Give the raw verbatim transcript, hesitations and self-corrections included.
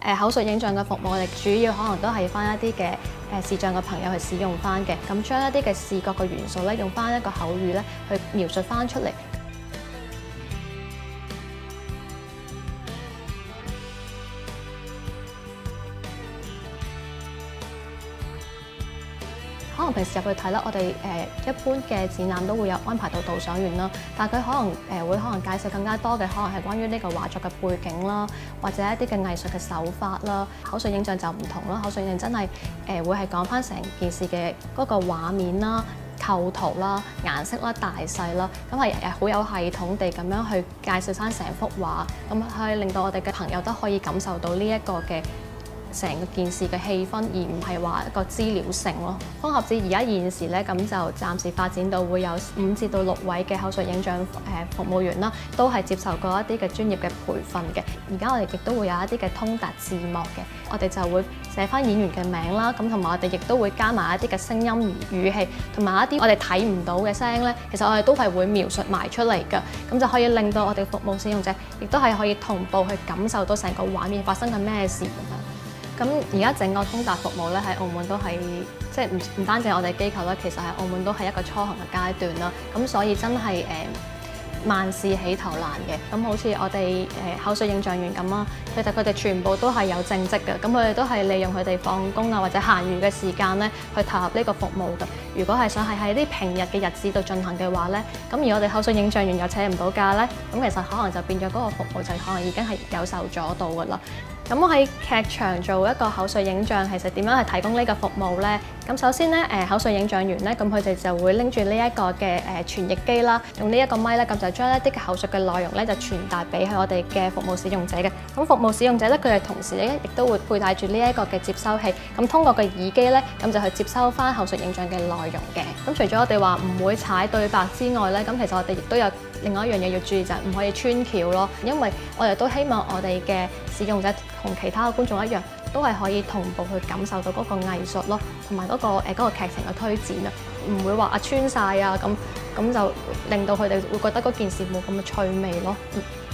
誒口述影像嘅服務，我哋主要可能都係翻一啲嘅誒視障嘅朋友去使用翻嘅，咁將一啲嘅視覺嘅元素咧，用翻一個口語咧去描述翻出嚟。可能平時入去睇啦，我哋誒一般嘅展覽都會有安排到導賞員啦，但係佢可能誒會可能介紹更加多嘅，可能係關於呢個畫作嘅背景啦，或者一啲嘅藝術嘅手法啦。口述影像就唔同啦，口述影像真係誒會係講翻成件事嘅嗰個畫面啦、構圖啦、顏色啦、大細啦，咁係誒好有系統地咁樣去介紹翻成幅畫，咁可以令到我哋嘅朋友都可以感受到呢一個嘅成個件事嘅氣氛，而唔係話一個資料性咯。方盒子而家現時咧，咁就暫時發展到會有五至到六位嘅口述影像誒服務員啦，都係接受過一啲嘅專業嘅培訓嘅。而家我哋亦都會有一啲嘅通達字幕嘅，我哋就會寫翻演員嘅名啦，咁同埋我哋亦都會加埋一啲嘅聲音語氣，同埋一啲我哋睇唔到嘅聲咧，其實我哋都係會描述埋出嚟㗎，咁就可以令到我哋服務使用者亦都係可以同步去感受到成個畫面發生緊咩事咁樣。咁而家整個通達服務咧喺澳門都係即係唔唔單止我哋機構啦，其實喺澳門都係一個初行嘅階段啦。咁所以真係誒、呃、萬事起頭難嘅。咁好似我哋誒、呃、口述影像員咁啦，其實佢哋全部都係有正職嘅。咁佢哋都係利用佢哋放工啊或者閒餘嘅時間咧去投入呢個服務嘅。如果係想係喺啲平日嘅日子度進行嘅話咧，咁而我哋口述影像員又請唔到假咧，咁其實可能就變咗嗰個服務就可能已經係有受阻到㗎啦。咁我喺劇場做一個口述影像，其實點樣去提供呢個服務呢？咁首先咧，誒口述影像員咧，咁佢哋就會拎住呢一個嘅誒傳譯機啦，用呢一個咪咧，咁就將一啲嘅口述嘅內容咧，就傳達俾去我哋嘅服務使用者嘅。咁服務使用者咧，佢哋同時咧，亦都會佩戴住呢一個嘅接收器，咁通過個耳機咧，咁就去接收翻口述影像嘅內容嘅。咁除咗我哋話唔會踩對白之外咧，咁其實我哋亦都有另外一樣嘢要注意，就係唔可以穿橋咯，因為我哋都希望我哋嘅使用者同其他嘅觀眾一樣，都係可以同步去感受到嗰個藝術咯，同埋嗰個誒嗰個劇情嘅推展啊，唔會話啊穿晒啊咁，咁就令到佢哋會覺得嗰件事冇咁嘅趣味咯。嗯